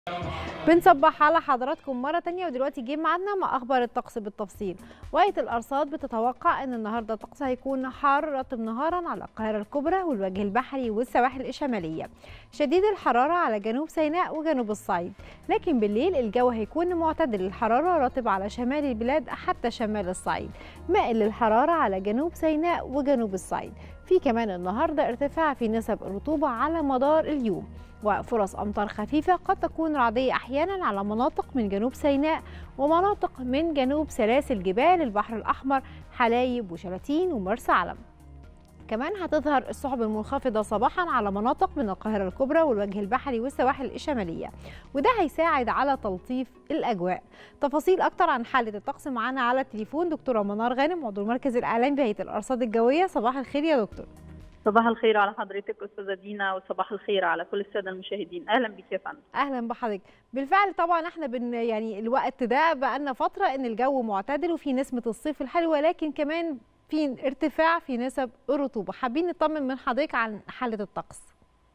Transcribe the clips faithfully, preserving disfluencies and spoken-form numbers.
بنصبح على حضراتكم مرة تانية، ودلوقتي جه ميعادنا مع أخبار الطقس بالتفصيل. وقت الأرصاد بتتوقع أن النهاردة الطقس هيكون حار رطب نهارا على القاهرة الكبرى والوجه البحري والسواحل الشمالية، شديد الحرارة على جنوب سيناء وجنوب الصعيد، لكن بالليل الجو هيكون معتدل الحرارة رطب على شمال البلاد حتى شمال الصعيد، مائل للحرارة على جنوب سيناء وجنوب الصعيد. في كمان النهاردة ارتفاع في نسب الرطوبة على مدار اليوم، وفرص أمطار خفيفة قد تكون رعدية أحيانا على مناطق من جنوب سيناء ومناطق من جنوب سلاسل جبال البحر الأحمر، حلايب وشلاتين ومرسى علم. كمان هتظهر السحب المنخفضة صباحا على مناطق من القاهرة الكبرى والوجه البحري والسواحل الشمالية، وده هيساعد على تلطيف الأجواء. تفاصيل أكتر عن حالة الطقس معانا على التليفون دكتورة منار غانم، عضو المركز الإعلامي بهيئة الأرصاد الجوية. صباح الخير يا دكتور. صباح الخير على حضرتك استاذه دينا، وصباح الخير على كل الساده المشاهدين. اهلا بك يا فندم. اهلا بحضرتك. بالفعل طبعا احنا بن يعني الوقت ده بقى لنا فتره ان الجو معتدل وفي نسمه الصيف الحلوه، لكن كمان في ارتفاع في نسب الرطوبه. حابين نطمن من حضرتك عن حاله الطقس.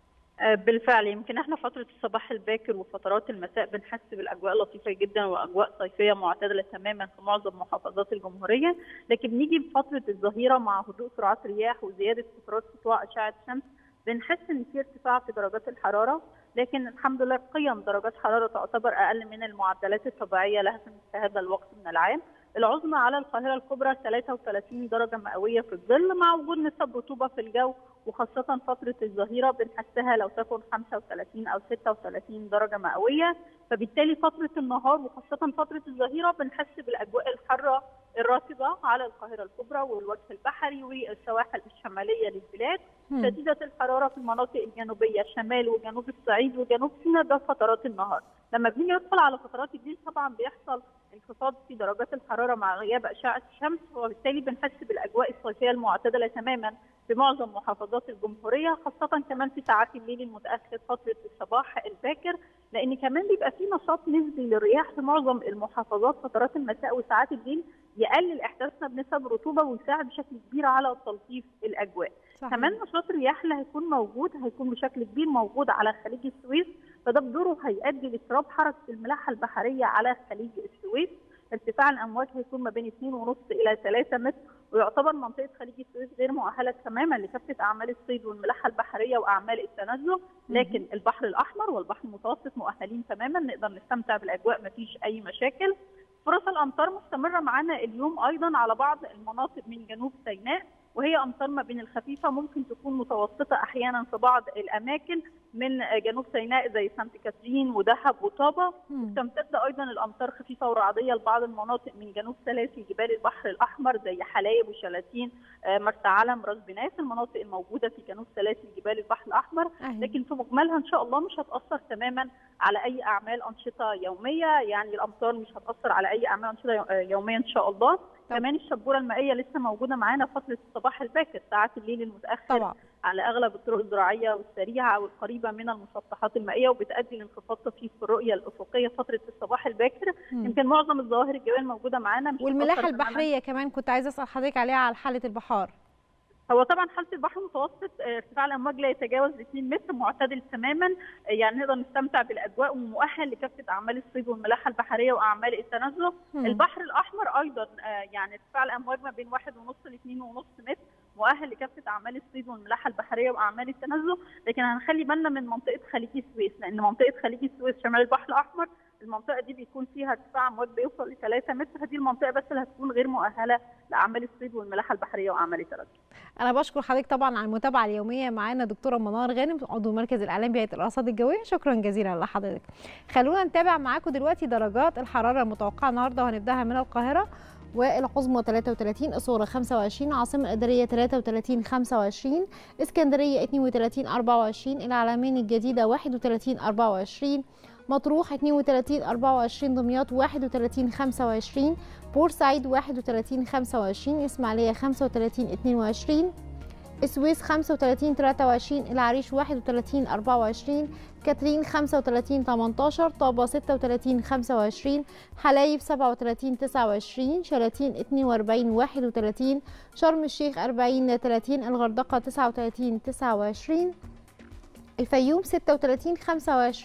بالفعل يمكن احنا فتره الصباح الباكر وفترات المساء بنحس بالاجواء لطيفه جدا واجواء صيفيه معتدله تماما في معظم محافظات الجمهوريه، لكن بنيجي بفتره الظهيره مع هدوء سرعات رياح وزياده فترات سطوع اشعه الشمس بنحس ان في ارتفاع في درجات الحراره، لكن الحمد لله قيم درجات حراره تعتبر اقل من المعدلات الطبيعيه لها في هذا الوقت من العام. العظمى على القاهره الكبرى ثلاثة وثلاثين درجه مئويه في الظل مع وجود نسب رطوبه في الجو، وخاصة فترة الظهيرة بنحسها لو تكن خمسة وثلاثين أو ستة وثلاثين درجة مئوية، فبالتالي فترة النهار وخاصة فترة الظهيرة بنحس بالأجواء الحارة الرطبة على القاهرة الكبرى والوجه البحري والسواحل الشمالية للبلاد، شديدة الحرارة في المناطق الجنوبية شمال وجنوب الصعيد وجنوب سيناء ده فترات النهار. لما بنيجي ندخل على فترات الليل طبعا بيحصل انخفاض في درجات الحرارة مع غياب أشعة الشمس، وبالتالي بنحس بالأجواء الصيفية المعتدلة تماما في معظم محافظات الجمهوريه، خاصه كمان في ساعات الليل المتاخر فتره الصباح الباكر، لان كمان بيبقى في نشاط نسبي للرياح في معظم المحافظات فترات المساء وساعات الليل، يقلل احساسنا بنسب رطوبه ويساعد بشكل كبير على تلطيف الاجواء. صحيح. كمان نشاط الرياح اللي هيكون موجود هيكون بشكل كبير موجود على خليج السويس، فده بدوره هيؤدي لاضطراب حركه الملاحه البحريه على خليج السويس. ارتفاع الامواج هيكون ما بين اثنين ونص الى ثلاثة متر، ويعتبر منطقه خليج السويس غير مؤهله تماما لكافه اعمال الصيد والملاحه البحريه واعمال التنزه، لكن البحر الاحمر والبحر المتوسط مؤهلين تماما نقدر نستمتع بالاجواء ما فيش اي مشاكل. فرص الامطار مستمره معانا اليوم ايضا على بعض المناطق من جنوب سيناء، وهي امطار ما بين الخفيفه ممكن تكون متوسطه احيانا في بعض الاماكن من جنوب سيناء زي سانت كاترين ودهب وطابه، وتمتد ايضا الامطار خفيفه ورعديه لبعض المناطق من جنوب سلاسل جبال البحر الاحمر زي حلايب وشلاتين مرسى علم راس بناس، المناطق الموجوده في جنوب سلاسل جبال البحر الاحمر، لكن في مجملها ان شاء الله مش هتاثر تماما على اي اعمال انشطه يوميه، يعني الامطار مش هتاثر على اي اعمال انشطه يوميه ان شاء الله. طبعا. كمان الشبوره المائيه لسه موجوده معانا فتره الصباح الباكر ساعات الليل المتاخر طبعا على اغلب الطرق الزراعيه والسريعه والقريبه من المسطحات المائيه، وبتؤدي لانخفاض طفيف في الرؤيه الافقيه فتره الصباح الباكر. مم. يمكن معظم الظواهر الجويه الموجوده معانا مش والملاحه البحريه كمان كنت عايزه اسال حضرتك عليها على حاله البحار. هو طبعا حاله البحر المتوسط ارتفاع الامواج لا يتجاوز اثنين متر، معتدل تماما، يعني نقدر نستمتع بالاجواء ومؤهل لكافه اعمال الصيد والملاحه البحريه واعمال التنزه. البحر الاحمر ايضا يعني ارتفاع الامواج ما بين واحد ونص لاثنين ونص متر، مؤهل لكافه اعمال الصيد والملاحه البحريه واعمال التنزه، لكن هنخلي بالنا من منطقه خليج السويس، لان منطقه خليج السويس شمال البحر الاحمر المنطقه دي بيكون فيها ارتفاع امواج بيوصل ل ثلاثة متر، هذه المنطقه بس اللي هتكون غير مؤهله لاعمال الصيد والملاحه البحريه واعمال التنزه. انا بشكر حضرتك طبعا على المتابعه اليوميه معانا دكتوره منار غانم، عضو مركز الاعلام بهيئه الارصاد الجويه. شكرا جزيلا لحضرتك. خلونا نتابع معاكم دلوقتي درجات الحراره المتوقعه النهارده، وهنبداها من القاهره. والعظمى ثلاثة وثلاثين، الصغرى خمسة وعشرين، العاصمه الاداريه ثلاثة وثلاثين خمسة وعشرين، اسكندريه اثنين وثلاثين أربعة وعشرين، العلمين الجديده واحد وثلاثين أربعة وعشرين، مطروح اثنين وثلاثين أربعة وعشرين، دمياط واحد وثلاثين خمسة وعشرين، بورسعيد واحد وثلاثين خمسة وعشرين، اسماعيليه خمسة وثلاثين اثنين وعشرين، السويس خمسة وثلاثين ثلاثة وعشرين، العريش واحد وثلاثين أربعة وعشرين، كاترين خمسة وثلاثين ثمانية عشر، طابة ستة وثلاثين خمسة وعشرين، حلايب سبعة وثلاثين تسعة وعشرين، شلاتين اثنين وأربعين واحد وثلاثين، شرم الشيخ أربعين ثلاثين، الغردقة تسعة وثلاثين تسعة وعشرين، الفيوم ستة وثلاثين خمسة وعشرين،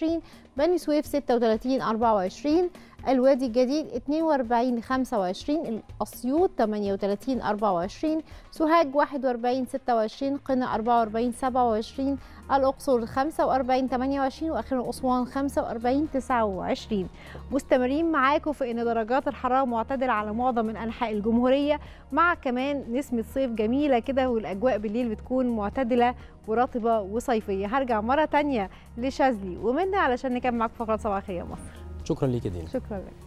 بني سويف ستة وثلاثين أربعة وعشرين، الوادي الجديد اتنين وأربعين خمسة وعشرين، الأسيوط ثمانية وثلاثين أربعة وعشرين، سوهاج واحد وأربعين ستة وعشرين، قنا أربعة وأربعين سبعة وعشرين، الأقصر خمسة وأربعين ثمانية وعشرين، وأخيرا أسوان خمسة وأربعين تسعة وعشرين. مستمرين معاكم في إن درجات الحرارة معتدلة على معظم من أنحاء الجمهورية، مع كمان نسمة صيف جميلة كده، والأجواء بالليل بتكون معتدلة ورطبة وصيفية. هرجع مرة تانية لشاذلي ومنى علشان نكمل معاكم فقرات صباح الخير يا مصر. شكرا ليك يا دينا. شكرا لك.